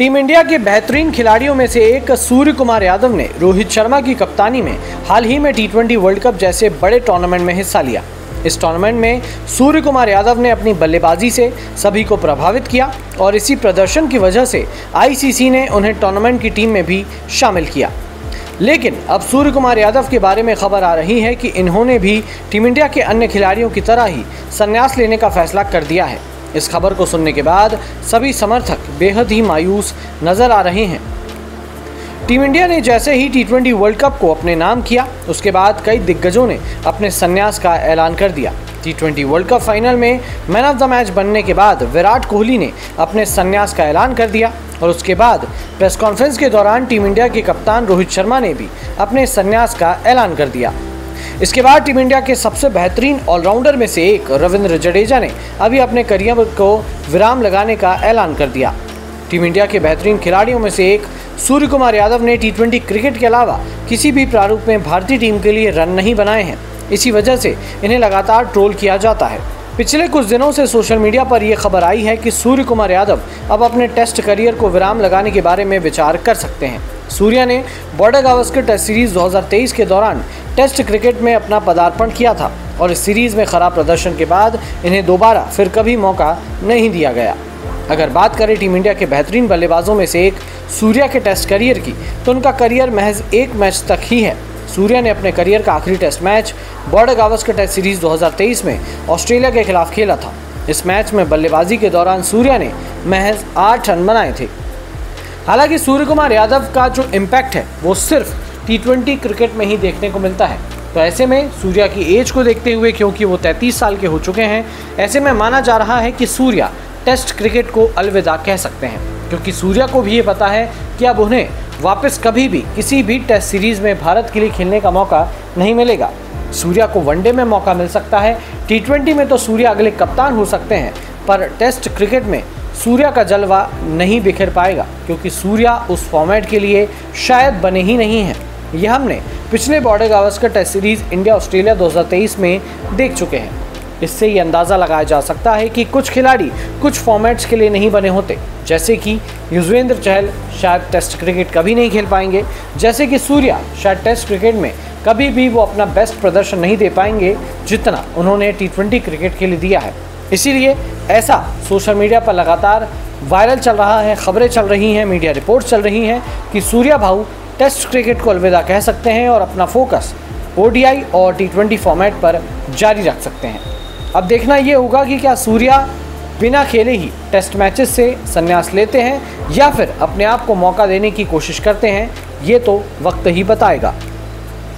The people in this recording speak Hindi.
टीम इंडिया के बेहतरीन खिलाड़ियों में से एक सूर्य कुमार यादव ने रोहित शर्मा की कप्तानी में हाल ही में T20 वर्ल्ड कप जैसे बड़े टूर्नामेंट में हिस्सा लिया। इस टूर्नामेंट में सूर्य कुमार यादव ने अपनी बल्लेबाजी से सभी को प्रभावित किया और इसी प्रदर्शन की वजह से ICC ने उन्हें टूर्नामेंट की टीम में भी शामिल किया। लेकिन अब सूर्य कुमार यादव के बारे में खबर आ रही है कि इन्होंने भी टीम इंडिया के अन्य खिलाड़ियों की तरह ही संन्यास लेने का फैसला कर दिया है। इस खबर को सुनने के बाद सभी समर्थक बेहद ही मायूस नजर आ रहे हैं। टीम इंडिया ने जैसे ही T20 वर्ल्ड कप को अपने नाम किया, उसके बाद कई दिग्गजों ने अपने संन्यास का ऐलान कर दिया। T20 वर्ल्ड कप फाइनल में मैन ऑफ द मैच बनने के बाद विराट कोहली ने अपने संन्यास का ऐलान कर दिया और उसके बाद प्रेस कॉन्फ्रेंस के दौरान टीम इंडिया के कप्तान रोहित शर्मा ने भी अपने संन्यास का ऐलान कर दिया। इसके बाद टीम इंडिया के सबसे बेहतरीन ऑलराउंडर में से एक रविंद्र जडेजा ने अभी अपने करियर को विराम लगाने का ऐलान कर दिया। टीम इंडिया के बेहतरीन खिलाड़ियों में से एक सूर्य कुमार यादव ने T20 क्रिकेट के अलावा किसी भी प्रारूप में भारतीय टीम के लिए रन नहीं बनाए हैं। इसी वजह से इन्हें लगातार ट्रोल किया जाता है। पिछले कुछ दिनों से सोशल मीडिया पर यह खबर आई है कि सूर्य कुमार यादव अब अपने टेस्ट करियर को विराम लगाने के बारे में विचार कर सकते हैं। सूर्या ने बॉर्डर गावस्कर टेस्ट सीरीज 2023 के दौरान टेस्ट क्रिकेट में अपना पदार्पण किया था और इस सीरीज में खराब प्रदर्शन के बाद इन्हें दोबारा फिर कभी मौका नहीं दिया गया। अगर बात करें टीम इंडिया के बेहतरीन बल्लेबाजों में से एक सूर्या के टेस्ट करियर की, तो उनका करियर महज एक मैच तक ही है। सूर्या ने अपने करियर का आखिरी test match Border Gavaskar test series 2023 में ऑस्ट्रेलिया के खिलाफ खेला था। इस मैच में बल्लेबाजी के दौरान सूर्या ने महज 8 रन बनाए थे। हालांकि सूर्य कुमार यादव का जो इम्पैक्ट है वो सिर्फ T20 क्रिकेट में ही देखने को मिलता है। तो ऐसे में सूर्या की एज को देखते हुए, क्योंकि वो 33 साल के हो चुके हैं, ऐसे में माना जा रहा है कि सूर्या टेस्ट क्रिकेट को अलविदा कह सकते हैं, क्योंकि सूर्या को भी ये पता है कि अब उन्हें वापस कभी भी किसी भी टेस्ट सीरीज में भारत के लिए खेलने का मौका नहीं मिलेगा। सूर्या को वनडे में मौका मिल सकता है, T20 में तो सूर्या अगले कप्तान हो सकते हैं, पर टेस्ट क्रिकेट में सूर्या का जलवा नहीं बिखर पाएगा, क्योंकि सूर्या उस फॉर्मेट के लिए शायद बने ही नहीं हैं। यह हमने पिछले Border Gavaskar test series India Australia 2023 में देख चुके हैं। इससे ये अंदाज़ा लगाया जा सकता है कि कुछ खिलाड़ी कुछ फॉर्मेट्स के लिए नहीं बने होते, जैसे कि युजवेंद्र चहल शायद टेस्ट क्रिकेट कभी नहीं खेल पाएंगे, जैसे कि सूर्या शायद टेस्ट क्रिकेट में कभी भी वो अपना बेस्ट प्रदर्शन नहीं दे पाएंगे जितना उन्होंने T20 क्रिकेट के लिए दिया है। इसीलिए ऐसा सोशल मीडिया पर लगातार वायरल चल रहा है, खबरें चल रही हैं, मीडिया रिपोर्ट्स चल रही हैं कि सूर्या भाऊ टेस्ट क्रिकेट को अलविदा कह सकते हैं और अपना फोकस ODI और T20 फॉर्मेट पर जारी रख सकते हैं। अब देखना ये होगा कि क्या सूर्या बिना खेले ही टेस्ट मैचेस से संन्यास लेते हैं या फिर अपने आप को मौका देने की कोशिश करते हैं। ये तो वक्त ही बताएगा।